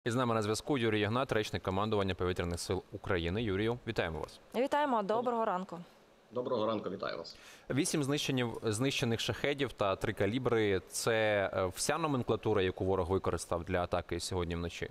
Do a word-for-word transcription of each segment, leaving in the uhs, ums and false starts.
І з нами на зв'язку Юрій Ягнат, речник командування Повітряних сил України. Юрію, вітаємо вас. Вітаємо, доброго ранку. Доброго ранку, вітаю вас. Вісім знищених шахедів та три калібри – це вся номенклатура, яку ворог використав для атаки сьогодні вночі?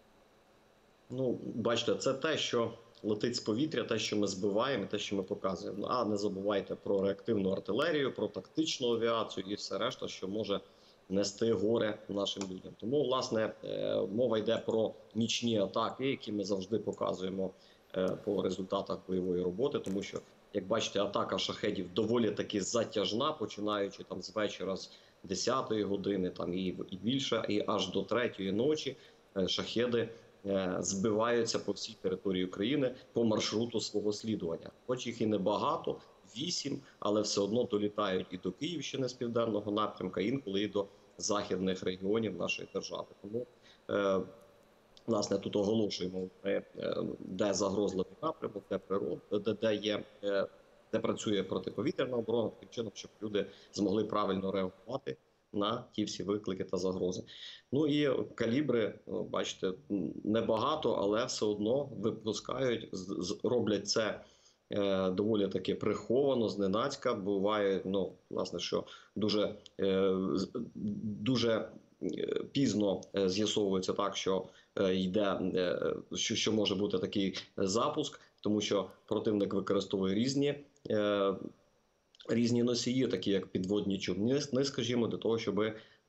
Ну, бачите, це те, що летить з повітря, те, що ми збиваємо, те, що ми показуємо. А не забувайте про реактивну артилерію, про тактичну авіацію і все решта, що може нести горе нашим людям. Тому, власне, мова йде про нічні атаки, які ми завжди показуємо по результатах бойової роботи, тому що, як бачите, атака шахедів доволі таки затяжна, починаючи там з вечора, з десятої години, там і, і більше, і аж до третьої ночі шахеди збиваються по всій території України по маршруту свого слідування. Хоч їх і небагато, вісім, але все одно долітають і до Київщини з південного напрямка, інколи і до західних регіонів нашої держави. Тому, е, власне, тут оголошуємо, е, де загрозливий напрямок, де природа, де, де є, е, де працює протиповітряна оборона, таким чином, щоб люди змогли правильно реагувати на ті всі виклики та загрози. Ну і калібри, бачите, небагато, але все одно випускають, роблять це е, доволі таки приховано, зненацька. Буває, ну, власне, що дуже, е, дуже пізно з'ясовується так, що йде, що, що може бути такий запуск, тому що противник використовує різні е, різні носії, такі як підводні човни, скажімо, для того, щоб е,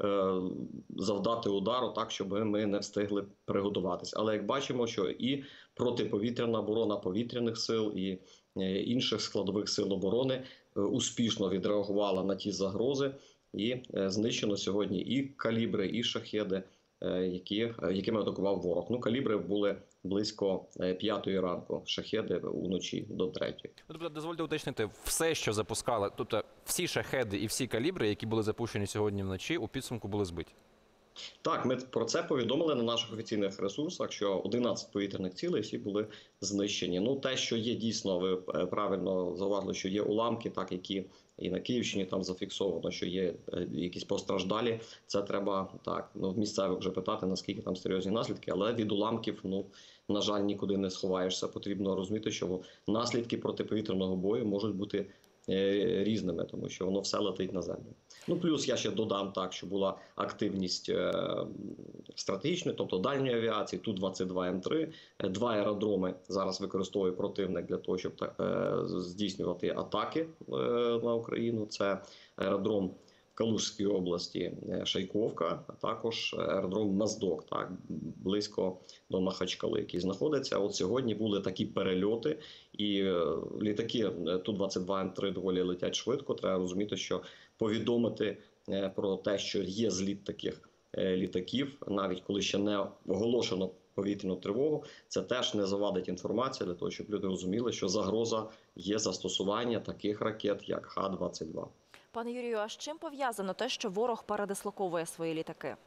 завдати удару так, щоб ми не встигли приготуватись. Але як бачимо, що і протиповітряна оборона повітряних сил, і е, інших складових сил оборони е, успішно відреагувала на ті загрози, і е, знищено сьогодні і калібри, і шахеди, які, якими атакував ворог. Ну, калібри були близько п'ятої ранку, шахеди уночі до третьої. Тобто, дозвольте уточнити, все, що запускали, тобто всі шахеди і всі калібри, які були запущені сьогодні вночі, у підсумку були збиті? Так, ми про це повідомили на наших офіційних ресурсах, що одинадцять повітряних цілей всі були знищені. Ну, те, що є дійсно, ви правильно зауважили, що є уламки, так, які і на Київщині там зафіксовано, що є якісь постраждалі, це треба так, ну, місцевих вже питати, наскільки там серйозні наслідки, але від уламків, ну, на жаль, нікуди не сховаєшся. Потрібно розуміти, що наслідки протиповітряного бою можуть бути різними, тому що воно все летить на землю. Ну, плюс я ще додам так, що була активність е, стратегічної, тобто дальньої авіації, Ту двадцять два М три, два аеродроми зараз використовує противник для того, щоб е, здійснювати атаки е, на Україну. Це аеродром в Калужській області Шайковка, а також аеродром Моздок, так, близько до Махачкали, який знаходиться. От сьогодні були такі перельоти, і літаки Ту двадцять два М три доволі летять швидко. Треба розуміти, що повідомити про те, що є зліт таких літаків, навіть коли ще не оголошено повітряну тривогу, це теж не завадить інформація для того, щоб люди розуміли, що загроза є застосування таких ракет, як Х двадцять два. Пане Юрію, а з чим пов'язано те, що ворог передислоковує свої літаки?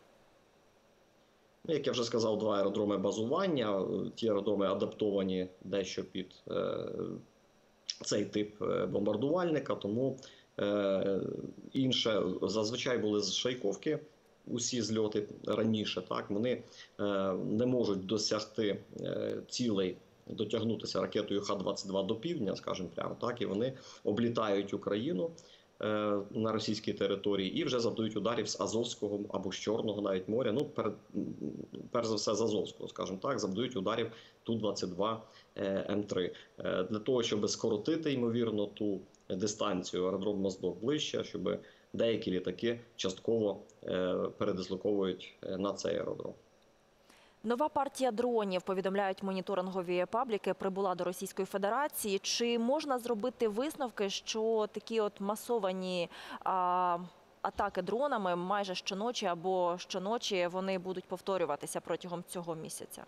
Як я вже сказав, два аеродроми базування. Ті аеродроми адаптовані дещо під е, цей тип бомбардувальника, тому е, інше, зазвичай були з Шайковки усі зльоти раніше, так, вони е, не можуть досягти е, цілей, дотягнутися ракетою Х двадцять два до півдня, скажімо прямо, так, і вони облітають Україну на російській території і вже завдають ударів з Азовського або з Чорного навіть моря, ну, перед, перш за все з Азовського, скажімо так, завдають ударів Ту двадцять два М три. Для того, щоб скоротити, ймовірно, ту дистанцію, аеродром Моздок ближче, щоб деякі літаки частково передислоковують на цей аеродром. Нова партія дронів, повідомляють моніторингові пабліки, прибула до Російської Федерації. Чи можна зробити висновки, що такі от масовані а, атаки дронами майже щоночі або щоночі вони будуть повторюватися протягом цього місяця?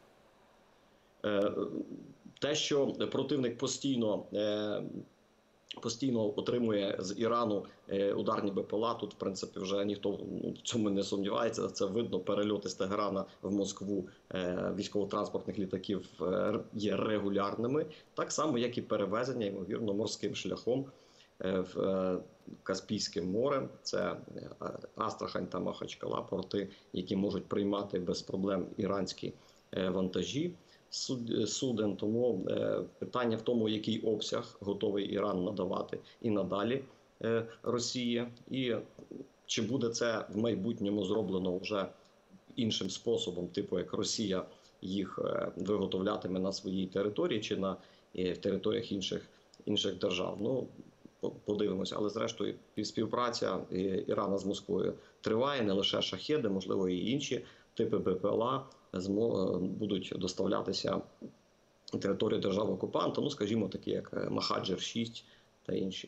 Те, що противник постійно постійно отримує з Ірану ударні БПЛА, тут, в принципі, вже ніхто в цьому не сумнівається. Це видно, перельоти з Тегерана в Москву військово-транспортних літаків є регулярними, так само, як і перевезення, ймовірно, морським шляхом в Каспійським морем. Це Астрахань та Махачкала, порти, які можуть приймати без проблем іранські е, вантажі суд- суден. Тому е, питання в тому, який обсяг готовий Іран надавати і надалі е, Росії, і чи буде це в майбутньому зроблено вже іншим способом, типу як Росія їх е, виготовлятиме на своїй території чи на е, в територіях інших інших держав. Ну по- подивимося, але зрештою співпраця е, Ірана з Москвою триває. Не лише шахеди, можливо, і інші типи БПЛА змо- е, будуть доставлятися на територію держави-окупанта. Ну, скажімо, такі як Махаджер шість та інші.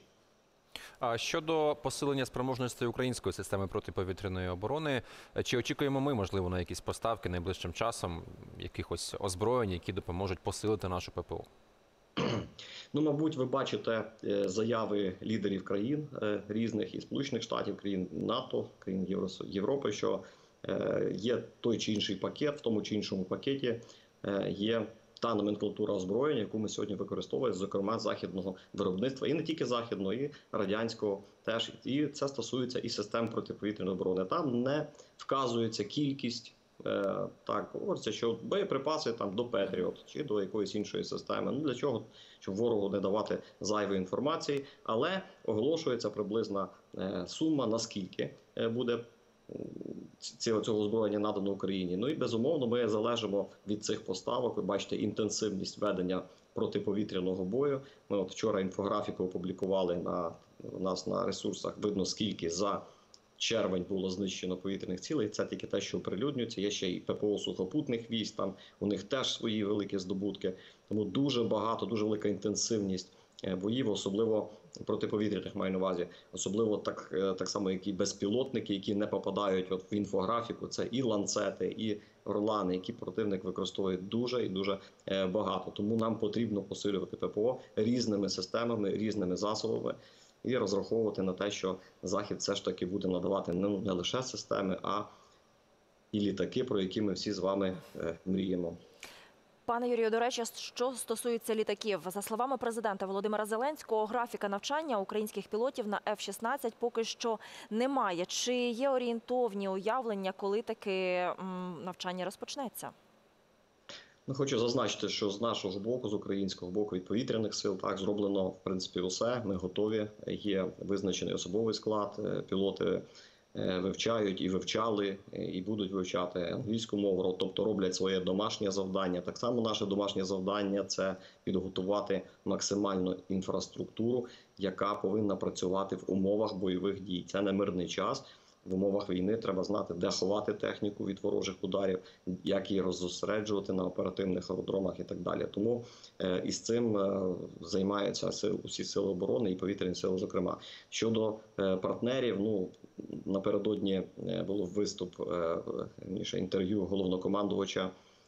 А щодо посилення спроможності української системи протиповітряної оборони, чи очікуємо ми, можливо, на якісь поставки найближчим часом якихось озброєнь, які допоможуть посилити нашу ППО? Ну, мабуть, ви бачите е, заяви лідерів країн е, різних і Сполучених Штатів, країн НАТО, країн Євросо- Європи, що е, є той чи інший пакет, в тому чи іншому пакеті е, є та номенклатура озброєння, яку ми сьогодні використовуємо, зокрема західного виробництва, і не тільки західного, і радянського теж. І це стосується і систем протиповітряної оборони. Там не вказується кількість. Е, Так, говориться, що боєприпаси там до Петріот чи до якоїсь іншої системи. Ну для чого? Щоб ворогу не давати зайвої інформації, але оголошується приблизна е, сума, наскільки е, буде м, ці- цього озброєння надано Україні. Ну і безумовно ми залежимо від цих поставок. Ви бачите інтенсивність ведення протиповітряного бою. Ми от вчора інфографіку опублікували на у нас на ресурсах. Видно скільки за червень було знищено повітряних цілей. Це тільки те, що оприлюднюється. Є ще й ППО сухопутних військ. Там у них теж свої великі здобутки. Тому дуже багато, дуже велика інтенсивність е, боїв, особливо протиповітряних маю на увазі, особливо так, е, так само, як і безпілотники, які не попадають от в інфографіку. Це і ланцети, і орлани, які противник використовує дуже і дуже е, багато. Тому нам потрібно посилювати ППО різними системами, різними засобами. І розраховувати на те, що Захід все ж таки буде надавати не, не лише системи, а і літаки, про які ми всі з вами е, мріємо. Пане Юрію, до речі, що стосується літаків, за словами президента Володимира Зеленського, графіка навчання українських пілотів на Еф шістнадцять поки що немає. Чи є орієнтовні уявлення, коли таке м, навчання розпочнеться? Ну, хочу зазначити, що з нашого боку, з українського боку, від повітряних сил, так зроблено в принципі усе. Ми готові. Є визначений особовий склад. е, Пілоти е, вивчають і вивчали, е, і будуть вивчати англійську мову, тобто роблять своє домашнє завдання. Так само наше домашнє завдання – це підготувати максимальну інфраструктуру, яка повинна працювати в умовах бойових дій. Це не мирний час. В умовах війни треба знати, де ховати техніку від ворожих ударів, як її роззосереджувати на оперативних аеродромах і так далі. Тому е, із цим е, займаються сил, усі сили оборони і повітряні сили, зокрема. Щодо е, партнерів, ну напередодні е, було виступ, е, ніж інтерв'ю головнокомандувача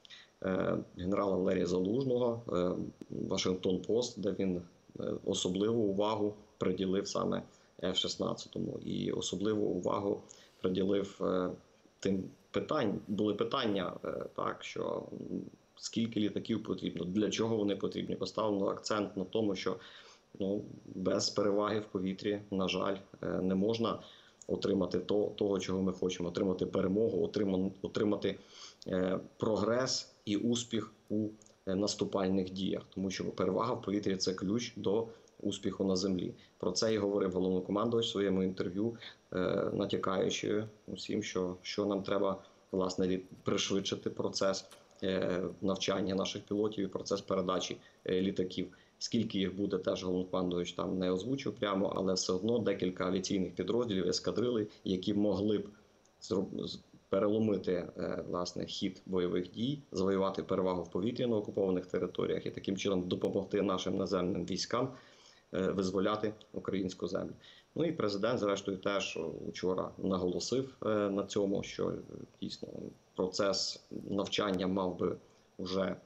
е, генерала Валерія Залужного, е, Вашингтон Пост, де він е, особливу увагу приділив саме Еф шістнадцять. І особливу увагу приділив е, тим питань. Були питання, е, так, що м, скільки літаків потрібно, для чого вони потрібні. Поставлено акцент на тому, що ну, без переваги в повітрі, на жаль, е, не можна отримати то, того, чого ми хочемо. Отримати перемогу, отримати, отримати е, прогрес і успіх у е, наступальних діях. Тому що перевага в повітрі – це ключ до успіху на землі. Про це і говорив головнокомандувач в своєму інтерв'ю, е, натякаючи усім, що, що нам треба власне лі- пришвидшити процес е, навчання наших пілотів і процес передачі е, літаків. Скільки їх буде, теж головнокомандувач там не озвучив прямо, але все одно декілька авіаційних підрозділів, ескадрили, які могли б зроб- з- переломити е, власне хід бойових дій, завоювати перевагу в повітрі на окупованих територіях і таким чином допомогти нашим наземним військам е, визволяти українську землю. Ну і президент, зрештою, теж вчора наголосив е, на цьому, що е, дійсно процес навчання мав би вже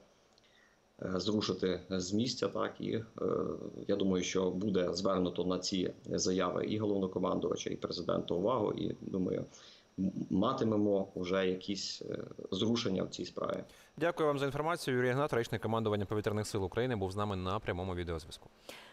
е, зрушити з місця. Так і е, я думаю, що буде звернуто на ці заяви і головнокомандувача, і президента увагу. І думаю, м- матимемо вже якісь е, зрушення в цій справі. Дякую вам за інформацію. Юрій Ігнат, речник командування повітряних сил України, був з нами на прямому відеозв'язку.